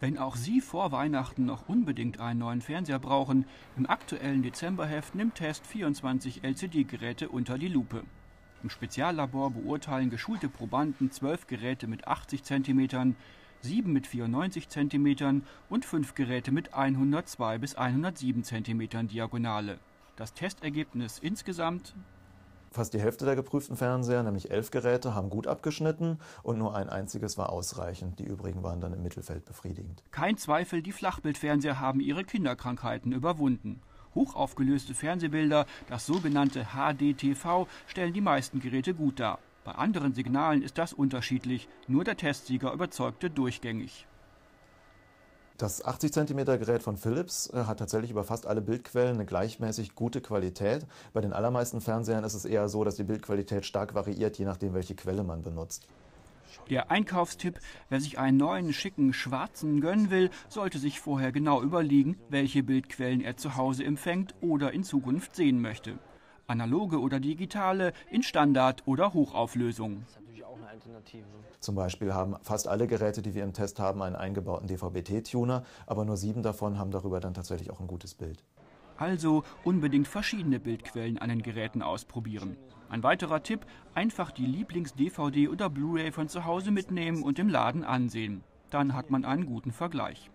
Wenn auch Sie vor Weihnachten noch unbedingt einen neuen Fernseher brauchen, im aktuellen Dezemberheft nimmt Test 24 LCD-Geräte unter die Lupe. Im Speziallabor beurteilen geschulte Probanden 12 Geräte mit 80 cm, 7 mit 94 cm und 5 Geräte mit 102 bis 107 cm Diagonale. Das Testergebnis insgesamt: Fast die Hälfte der geprüften Fernseher, nämlich 11 Geräte, haben gut abgeschnitten und nur ein einziges war ausreichend. Die übrigen waren dann im Mittelfeld befriedigend. Kein Zweifel, die Flachbildfernseher haben ihre Kinderkrankheiten überwunden. Hochaufgelöste Fernsehbilder, das sogenannte HDTV, stellen die meisten Geräte gut dar. Bei anderen Signalen ist das unterschiedlich. Nur der Testsieger überzeugte durchgängig. Das 80 cm Gerät von Philips hat tatsächlich über fast alle Bildquellen eine gleichmäßig gute Qualität. Bei den allermeisten Fernsehern ist es eher so, dass die Bildqualität stark variiert, je nachdem, welche Quelle man benutzt. Der Einkaufstipp: Wer sich einen neuen, schicken, schwarzen gönnen will, sollte sich vorher genau überlegen, welche Bildquellen er zu Hause empfängt oder in Zukunft sehen möchte. Analoge oder digitale, in Standard oder Hochauflösung. Zum Beispiel haben fast alle Geräte, die wir im Test haben, einen eingebauten DVB-T-Tuner, aber nur 7 davon haben darüber dann tatsächlich auch ein gutes Bild. Also unbedingt verschiedene Bildquellen an den Geräten ausprobieren. Ein weiterer Tipp: einfach die Lieblings-DVD oder Blu-ray von zu Hause mitnehmen und im Laden ansehen. Dann hat man einen guten Vergleich.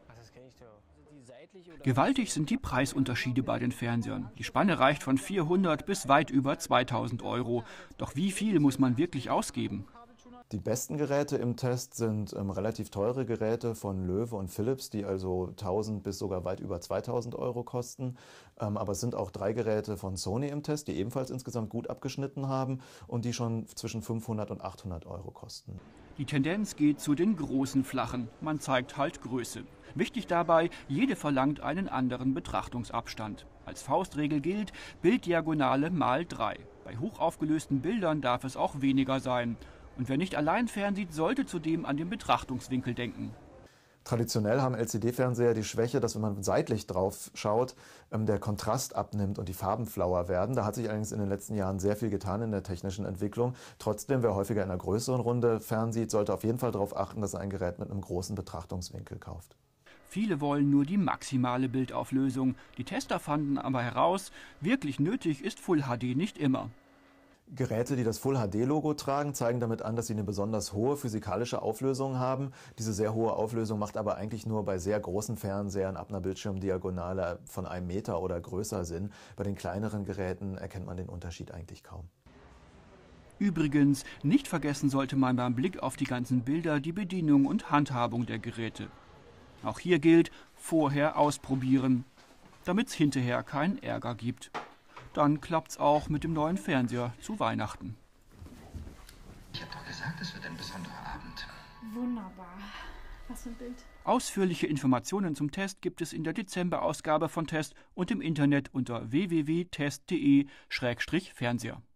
Gewaltig sind die Preisunterschiede bei den Fernsehern. Die Spanne reicht von 400 bis weit über 2000 Euro. Doch wie viel muss man wirklich ausgeben? Die besten Geräte im Test sind relativ teure Geräte von Löwe und Philips, die also 1000 bis sogar weit über 2000 Euro kosten. Aber es sind auch 3 Geräte von Sony im Test, die ebenfalls insgesamt gut abgeschnitten haben und die schon zwischen 500 und 800 Euro kosten. Die Tendenz geht zu den großen Flachen. Man zeigt halt Größe. Wichtig dabei: jede verlangt einen anderen Betrachtungsabstand. Als Faustregel gilt: Bilddiagonale mal 3. Bei hochaufgelösten Bildern darf es auch weniger sein. Und wer nicht allein fernsieht, sollte zudem an den Betrachtungswinkel denken. Traditionell haben LCD-Fernseher die Schwäche, dass, wenn man seitlich drauf schaut, der Kontrast abnimmt und die Farben flauer werden. Da hat sich allerdings in den letzten Jahren sehr viel getan in der technischen Entwicklung. Trotzdem, wer häufiger in einer größeren Runde fernsieht, sollte auf jeden Fall darauf achten, dass er ein Gerät mit einem großen Betrachtungswinkel kauft. Viele wollen nur die maximale Bildauflösung. Die Tester fanden aber heraus: wirklich nötig ist Full HD nicht immer. Geräte, die das Full-HD-Logo tragen, zeigen damit an, dass sie eine besonders hohe physikalische Auflösung haben. Diese sehr hohe Auflösung macht aber eigentlich nur bei sehr großen Fernsehern ab einer Bildschirmdiagonale von 1 Meter oder größer Sinn. Bei den kleineren Geräten erkennt man den Unterschied eigentlich kaum. Übrigens, nicht vergessen sollte man beim Blick auf die ganzen Bilder die Bedienung und Handhabung der Geräte. Auch hier gilt: vorher ausprobieren, damit es hinterher keinen Ärger gibt. Dann klappt's auch mit dem neuen Fernseher zu Weihnachten. Ich habe doch gesagt, es wird ein besonderer Abend. Wunderbar. Was für ein Bild. Ausführliche Informationen zum Test gibt es in der Dezemberausgabe von Test und im Internet unter www.test.de/Fernseher.